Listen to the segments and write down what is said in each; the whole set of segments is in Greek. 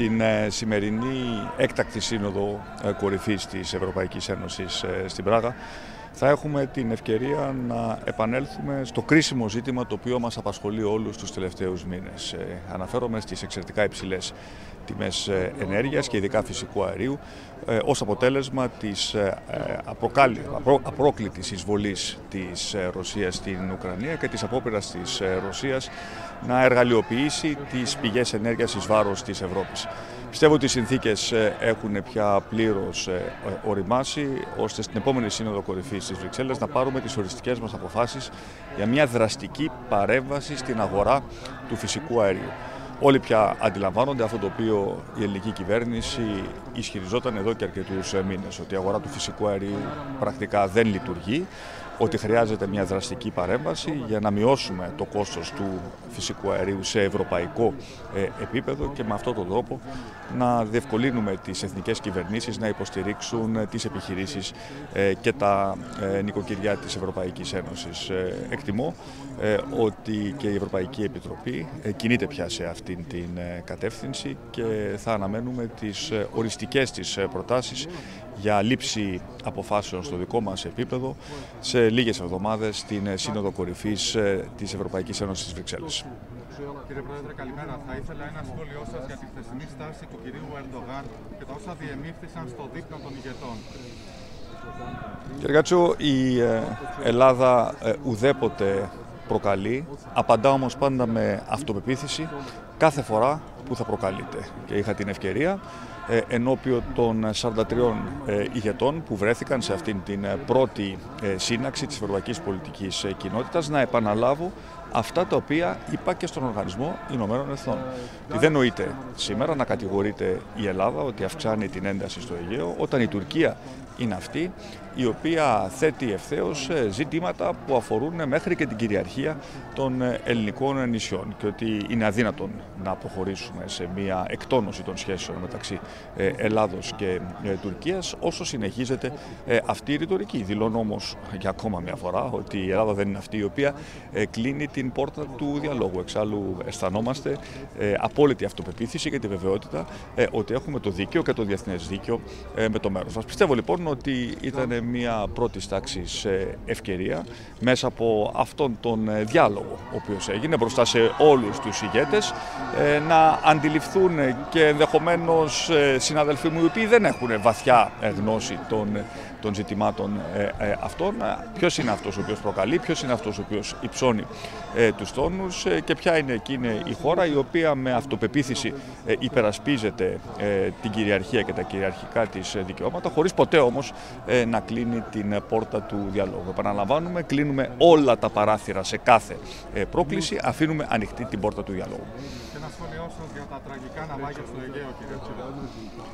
Στην σημερινή έκτακτη σύνοδο κορυφής της Ευρωπαϊκής Ένωσης στην Πράγα θα έχουμε την ευκαιρία να επανέλθουμε στο κρίσιμο ζήτημα το οποίο μας απασχολεί όλους τους τελευταίους μήνες. Αναφέρομαι στις εξαιρετικά υψηλές τιμές ενέργειας και ειδικά φυσικού αερίου ως αποτέλεσμα της απρόκλητης εισβολής της Ρωσίας στην Ουκρανία και της απόπειρας της Ρωσίας να εργαλειοποιήσει τις πηγές ενέργειας εις βάρος της Ευρώπης. Πιστεύω ότι οι συνθήκες έχουν πια πλήρως οριμάσει, ώστε στην επόμενη Σύνοδο Κορυφής στις Βρυξέλλες να πάρουμε τις οριστικές μας αποφάσεις για μια δραστική παρέμβαση στην αγορά του φυσικού αερίου. Όλοι πια αντιλαμβάνονται αυτό το οποίο η ελληνική κυβέρνηση ισχυριζόταν εδώ και αρκετούς μήνες, ότι η αγορά του φυσικού αερίου πρακτικά δεν λειτουργεί, ότι χρειάζεται μια δραστική παρέμβαση για να μειώσουμε το κόστος του φυσικού αερίου σε ευρωπαϊκό επίπεδο και με αυτόν τον τρόπο να διευκολύνουμε τις εθνικές κυβερνήσεις να υποστηρίξουν τις επιχειρήσεις και τα νοικοκυριά της Ευρωπαϊκής Ένωσης. Εκτιμώ ότι και η Ευρωπαϊκή Επιτροπή κινείται πια σε αυτήν την κατεύθυνση και θα αναμένουμε τις οριστικές της προτάσεις για λήψη αποφάσεων στο δικό μας επίπεδο σε λίγες εβδομάδες στην Σύνοδο Κορυφής της Ευρωπαϊκής Ένωσης στις Βρυξέλλες. Κύριε Πρόεδρε, καλημέρα. Θα ήθελα ένα σχόλιο σας για τη χθεσινή στάση του κυρίου Ερντογάν και τα όσα διεμήφθησαν στο δείπνο των ηγετών. Κύριε Κάτσο, η Ελλάδα ουδέποτε προκαλεί, απαντά όμως πάντα με αυτοπεποίθηση κάθε φορά που θα προκαλείται. Και είχα την ευκαιρία ενώπιον των 43 ηγετών που βρέθηκαν σε αυτήν την πρώτη σύναξη της Ευρωπαϊκής Πολιτικής Κοινότητας να επαναλάβω αυτά τα οποία είπα και στον Οργανισμό Ηνωμένων Εθνών. Δεν νοείται σήμερα να κατηγορείται η Ελλάδα ότι αυξάνει την ένταση στο Αιγαίο, όταν η Τουρκία είναι αυτή η οποία θέτει ευθέως ζητήματα που αφορούν μέχρι και την κυριαρχία των ελληνικών νησιών και ότι είναι αδύνατον να προχωρήσουμε σε μια εκτόνωση των σχέσεων μεταξύ Ελλάδος και Τουρκίας όσο συνεχίζεται αυτή η ρητορική. Δηλώνω όμως για ακόμα μια φορά ότι η Ελλάδα δεν είναι αυτή η οποία κλείνει την πόρτα του διαλόγου. Εξάλλου αισθανόμαστε απόλυτη αυτοπεποίθηση και τη βεβαιότητα ότι έχουμε το δίκαιο και το διεθνές δίκαιο με το μέρος μας. Πιστεύω λοιπόν ότι ήταν μια πρώτης τάξης ευκαιρία μέσα από αυτόν τον διάλογο ο οποίος έγινε μπροστά σε όλους τους ηγέτες να αντιληφθούν και ενδεχομένως συναδελφοί μου οι οποίοι δεν έχουν βαθιά γνώση των ζητημάτων αυτών, ποιος είναι αυτός ο οποίος προκαλεί, ποιος είναι αυτός ο οποίος υψώνει τους τόνους και ποια είναι εκείνη η χώρα η οποία με αυτοπεποίθηση υπερασπίζεται την κυριαρχία και τα κυριαρχικά της δικαιώματα, χωρίς ποτέ όμως να κλείνει την πόρτα του διαλόγου. Επαναλαμβάνουμε, κλείνουμε όλα τα παράθυρα σε κάθε πρόκληση, αφήνουμε ανοιχτή την πόρτα του διαλόγου. Και ένα σχόλιο σας για τα τραγικά ναυάγια στο Αιγαίο, κύριε Πρόεδρε.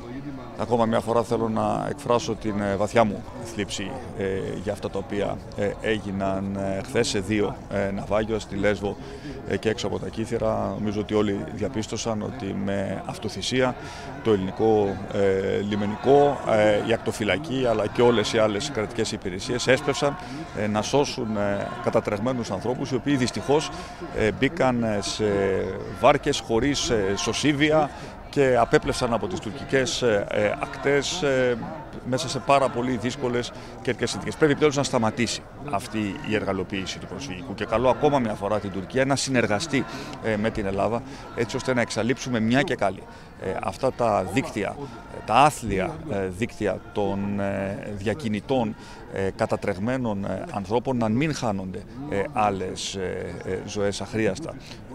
Ακόμα μια φορά θέλω να εκφράσω την βαθιά μου θλίψη για αυτά τα οποία έγιναν χθες σε δύο ναυάγια, στη Λέσβο και έξω από τα Κύθυρα. Νομίζω ότι όλοι διαπίστωσαν ότι με αυτοθυσία το ελληνικό λιμενικό, η ακτοφυλακή αλλά και όλες οι άλλες κρατικές υπηρεσίες έσπευσαν να σώσουν κατατρεγμένους ανθρώπους οι οποίοι δυστυχώς μπήκαν σε βάρκες χωρίς σωσίβια και απέπλευσαν από τις τουρκικές ακτές μέσα σε πάρα πολύ δύσκολες καιρικές συνθήκες. Πρέπει επιτέλους να σταματήσει αυτή η εργαλειοποίηση του προσφυγικού και καλώ ακόμα μια φορά την Τουρκία να συνεργαστεί με την Ελλάδα έτσι ώστε να εξαλείψουμε μια και καλή αυτά τα δίκτυα, τα άθλια δίκτυα των διακινητών κατατρεγμένων ανθρώπων να μην χάνονται άλλες ζωές αχρίαστα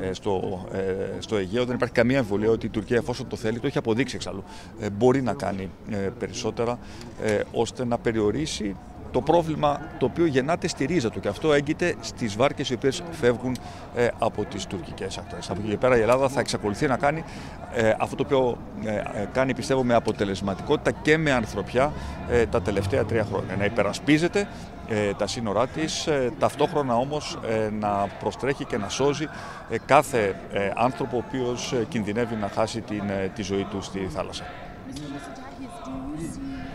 στο Αιγαίο. Δεν υπάρχει καμία αμφιβολία ότι η Τουρκία, εφόσον το θέλει, το έχει αποδείξει εξάλλου, μπορεί να κάνει περισσότερα ώστε να περιορίσει το πρόβλημα το οποίο γεννάται στη ρίζα του και αυτό έγκυται στις βάρκες οι οποίες φεύγουν από τις τουρκικές ακτές. Από εκεί και πέρα η Ελλάδα θα εξακολουθεί να κάνει αυτό το οποίο κάνει, πιστεύω, με αποτελεσματικότητα και με ανθρωπιά τα τελευταία 3 χρόνια. Να υπερασπίζεται τα σύνορά της, ταυτόχρονα όμως να προστρέχει και να σώζει κάθε άνθρωπο ο οποίος κινδυνεύει να χάσει τη ζωή του στη θάλασσα.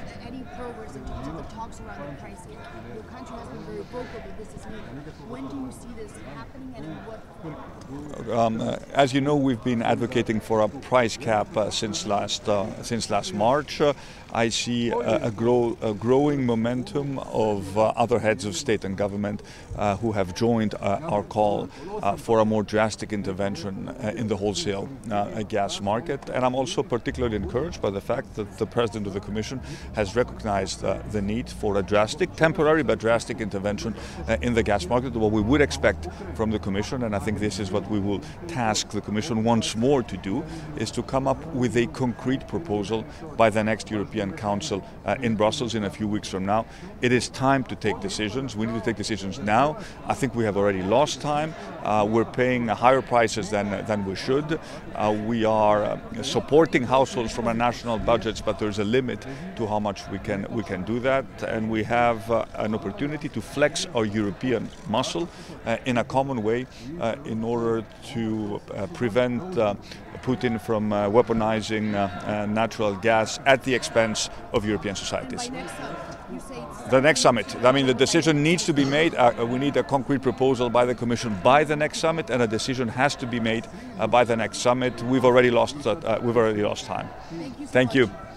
progress in terms of the talks around the pricing? Your country has been very vocal that this is needed. When do you see this happening, and in what form? As you know, we've been advocating for a price cap since last March. I see a growing momentum of other heads of state and government who have joined our call for a more drastic intervention in the wholesale gas market. And I'm also particularly encouraged by the fact that the President of the Commission has recognized the need for a drastic, temporary but drastic intervention in the gas market. What we would expect from the Commission, and I think this is what we will task the Commission once more to do, is to come up with a concrete proposal by the next European Council in Brussels in a few weeks from now. It is time to take decisions. We need to take decisions now. I think we have already lost time. We're paying higher prices than we should. We are supporting households from our national budgets, but there's a limit to how much we can do that. And we have an opportunity to flex our European muscle in a common way in order to prevent Putin from weaponizing natural gas at the expense of European societies. The next summit. I mean, the decision needs to be made. We need a concrete proposal by the Commission by the next summit, and a decision has to be made by the next summit. We've already lost time. Thank you. Thank you.